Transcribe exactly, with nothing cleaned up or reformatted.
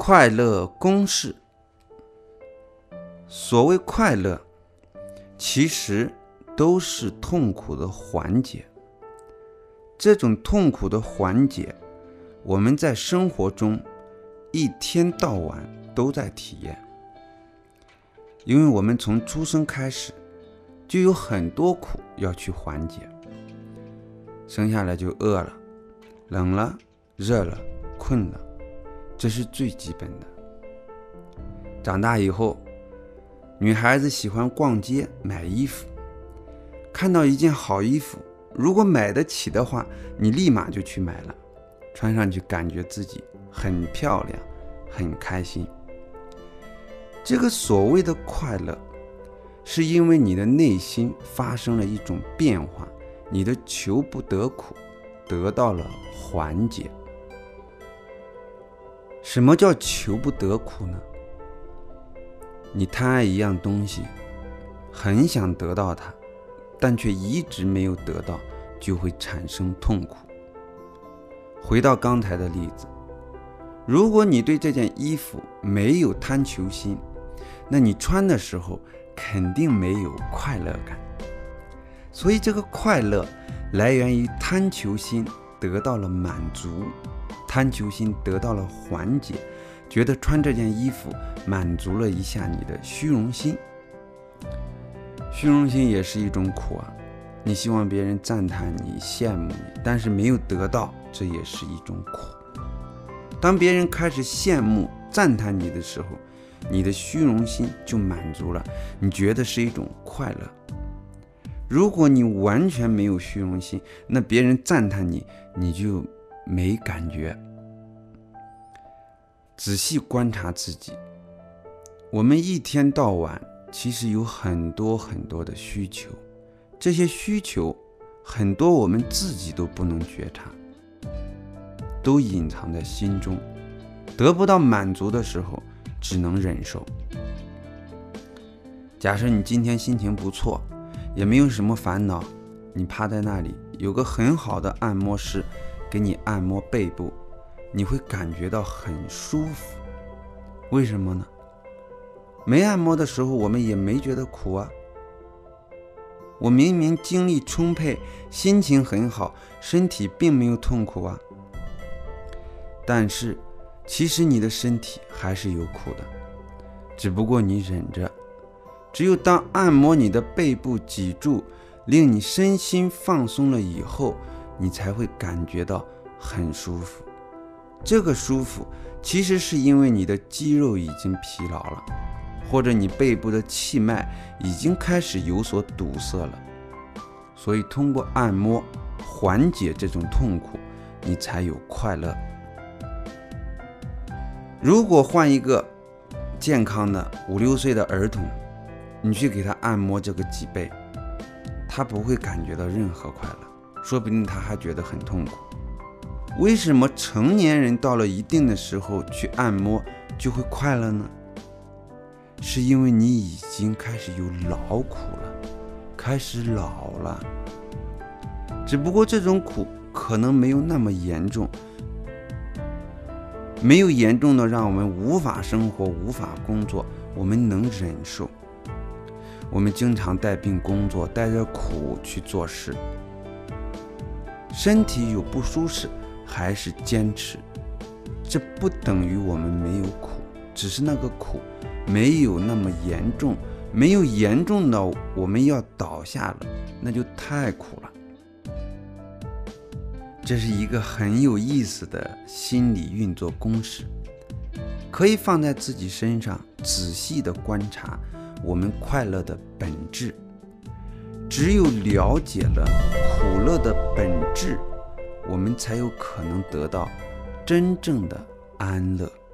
快乐公式。所谓快乐，其实都是痛苦的缓解。这种痛苦的缓解，我们在生活中一天到晚都在体验。因为我们从出生开始，就有很多苦要去缓解。生下来就饿了，冷了，热了，困了，这是最基本的。长大以后，女孩子喜欢逛街买衣服，看到一件好衣服，如果买得起的话，你立马就去买了，穿上去感觉自己很漂亮，很开心。这个所谓的快乐，是因为你的内心发生了一种变化，你的求不得苦得到了缓解。什么叫求不得苦呢？你贪爱一样东西，很想得到它，但却一直没有得到，就会产生痛苦。回到刚才的例子，如果你对这件衣服没有贪求心，那你穿的时候肯定没有快乐感。所以这个快乐来源于贪求心得到了满足，贪求心得到了缓解，觉得穿这件衣服满足了一下你的虚荣心。虚荣心也是一种苦啊，你希望别人赞叹你，羡慕你，但是没有得到，这也是一种苦。当别人开始羡慕赞叹你的时候，你的虚荣心就满足了，你觉得是一种快乐。如果你完全没有虚荣心，那别人赞叹你，你就没感觉。仔细观察自己，我们一天到晚其实有很多很多的需求，这些需求很多我们自己都不能觉察，都隐藏在心中，得不到满足的时候只能忍受。假设你今天心情不错，也没有什么烦恼，你趴在那里，有个很好的按摩师给你按摩背部，你会感觉到很舒服。为什么呢？没按摩的时候我们也没觉得苦啊。我明明精力充沛，心情很好，身体并没有痛苦啊。但是其实你的身体还是有苦的，只不过你忍着。只有当按摩你的背部脊柱，令你身心放松了以后，你才会感觉到很舒服。这个舒服其实是因为你的肌肉已经疲劳了，或者你背部的气脉已经开始有所堵塞了。所以通过按摩缓解这种痛苦，你才有快乐。如果换一个健康的五六岁的儿童，你去给他按摩这个脊背，他不会感觉到任何快乐，说不定他还觉得很痛苦。为什么成年人到了一定的时候去按摩就会快乐呢？是因为你已经开始有老苦了，开始老了。只不过这种苦可能没有那么严重，没有严重的让我们无法生活，无法工作，我们能忍受。我们经常带病工作，带着苦去做事，身体有不舒适还是坚持，这不等于我们没有苦，只是那个苦没有那么严重，没有严重到我们要倒下了，那就太苦了。这是一个很有意思的心理运作公式，可以放在自己身上仔细的观察我们快乐的本质。只有了解了苦乐的本质，我们才有可能得到真正的安乐。